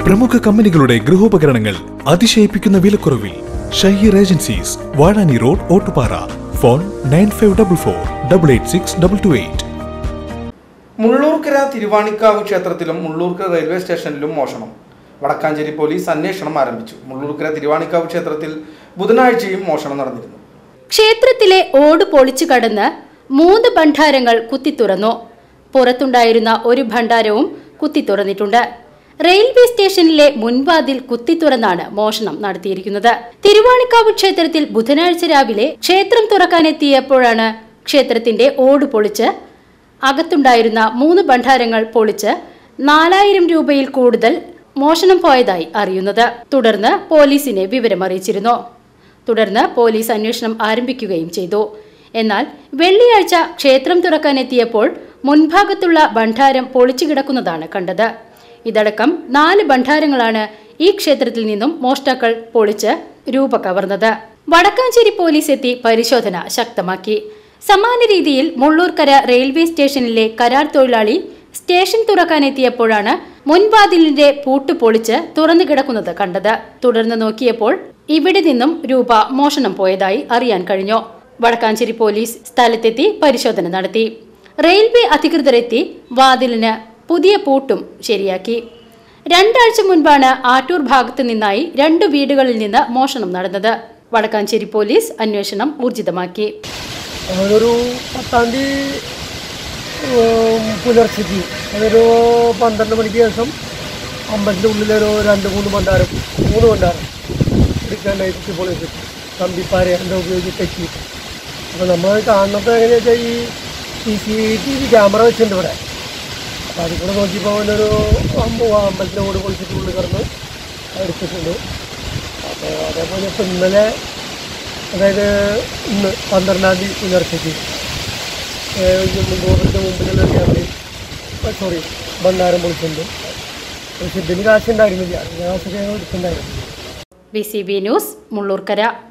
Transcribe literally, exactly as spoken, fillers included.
പ്രമുഖ കമ്പനികളുടെ ഗൃഹോപകരണങ്ങൾ അതിശയിപ്പിക്കുന്ന വിലക്കുറവിൽ. Shaheer agencies, Vazhani road, Ottupara. Phone nine five double four double eight six double two eight. Mullurkara Thiruvanikkavu ക്ഷേത്രത്തിലും മുള്ളൂർക്കര റെയിൽവേ സ്റ്റേഷനിലും മോഷണം. വടക്കാഞ്ചേരി പോലീസ് അന്വേഷണം ആരംഭിച്ചു. മുള്ളൂർക്കര തിരുവാണിക്കാവ് ക്ഷേത്രത്തിൽ ബുധനാഴ്ചയും മോഷണം നടന്നിരുന്നു. ക്ഷേത്രത്തിലെ ഓട് പൊളിച്ചു കടന്ന് മൂന്ന് ഭണ്ഡാരങ്ങൾ കുത്തിത്തുറന്നു. പുറത്തുണ്ടായിരുന്ന ഒരു ഭണ്ഡാരവും കുത്തിത്തുറന്നിട്ടുണ്ട്. റെയിൽവേ സ്റ്റേഷനിലെ മുൻവാതിൽ കുത്തിത്തുറന്നാണ് മോഷണം നടത്തിയിരിക്കുന്നത്. തിരുവാണിക്കാവ് ക്ഷേത്രത്തിൽ ബുധനാഴ്ച രാവിലെ ക്ഷേത്രം തുറക്കാനെത്തിയപ്പോഴാണ് ക്ഷേത്രത്തിന്റെ ഓട് പൊളിച്ച് അകത്തുണ്ടായിരുന്ന മൂന്ന് ഭണ്ഡാരങ്ങൾ പൊളിച്ച് നാലായിരം രൂപയിൽ കൂടുതൽ മോഷണം പോയതായി അറിയുന്നത്. തുടർന്ന് പോലീസിനെ വിവരമറിയിച്ചിരുന്നു. തുടർന്ന് പോലീസ് അന്വേഷണം ആരംഭിക്കുകയും ചെയ്തു. എന്നാൽ വെള്ളിയാഴ്ച ക്ഷേത്രം തുറക്കാനെത്തിയപ്പോൾ മുൻഭാഗത്തുള്ള ഭണ്ഡാരം പൊളിച്ചു കിടക്കുന്നതാണ് കണ്ടത്. ഇതടക്കം നാല് ഭണ്ഡാരങ്ങളാണ് ഈ ക്ഷേത്രത്തിൽ നിന്നും മോഷ്ടാക്കൾ പൊളിച്ച് രൂപ കവർന്നത്. വടക്കാഞ്ചേരി പോലീസ് എത്തി പരിശോധന ശക്തമാക്കി. സമാന രീതിയിൽ മുള്ളൂർക്കര റെയിൽവേ സ്റ്റേഷനിലെ കരാർ തൊഴിലാളി സ്റ്റേഷൻ തുറക്കാനെത്തിയപ്പോഴാണ് മുൻവാതിലിന്റെ പൂട്ട് പൊളിച്ച് തുറന്നു കിടക്കുന്നത് കണ്ടത്. തുടർന്ന് നോക്കിയപ്പോൾ ഇവിടെ നിന്നും രൂപ മോഷണം പോയതായി അറിയാൻ കഴിഞ്ഞു. വടക്കാഞ്ചേരി പോലീസ് സ്ഥലത്തെത്തി പരിശോധന നടത്തി. റെയിൽവേ അധികൃതരെത്തി വാതിലിന് പുതിയ പൂട്ടും ശരിയാക്കി. രണ്ടാഴ്ച മുൻപാണ് ആറ്റൂർ ഭാഗത്തു നിന്നായി രണ്ട് വീടുകളിൽ നിന്ന് മോഷണം നടന്നത്. വടക്കാഞ്ചേരി പോലീസ് അന്വേഷണം ഊർജിതമാക്കി. ഒരു പത്താം തീയതി പുലർച്ചയ്ക്ക് അതൊരു പന്ത്രണ്ട് മണിക്ക് ശേഷം അമ്പലത്തിൻ്റെ ഉള്ളിലൊരു രണ്ട് മൂന്ന് ഭണ്ഡാരം മൂന്ന് ഭണ്ഡാരം എടുക്കാനായിട്ട് പോലീസ് കമ്പിപ്പാര എന്താ ഉപയോഗിച്ച് തെറ്റി. അപ്പോൾ നമ്മൾ കാണുന്നത് എങ്ങനെയാണെന്ന് വെച്ചാൽ ഈ C C T V camera വെച്ചിട്ടുണ്ട് ഇവിടെ. അപ്പോൾ അതിൽ കൂടെ നോക്കിയപ്പോൾ അവനൊരു അമ്പലത്തിൻ്റെ ഓട് പൊളിച്ചിട്ട് ഉള്ളിൽ കിടന്ന് എടുത്തിട്ടുണ്ട്. അപ്പോൾ അതേപോലെ ഇപ്പോൾ ഇന്നലെ അതായത് ഇന്ന് പന്ത്രണ്ടാം തീയതി പുലർച്ചയ്ക്ക് മുൻപോട്ടിൻ്റെ മുമ്പിലുള്ള ക്യാമറയും സോറി ഭണ്ഡാരം പൊളിച്ചിട്ടുണ്ട്. പക്ഷെ ഇതിന് കാശുണ്ടായിരുന്നില്ല, കാശൊക്കെ ഞങ്ങൾ എടുത്തിട്ടുണ്ടായിരുന്നു. B C B news, Mullurkara.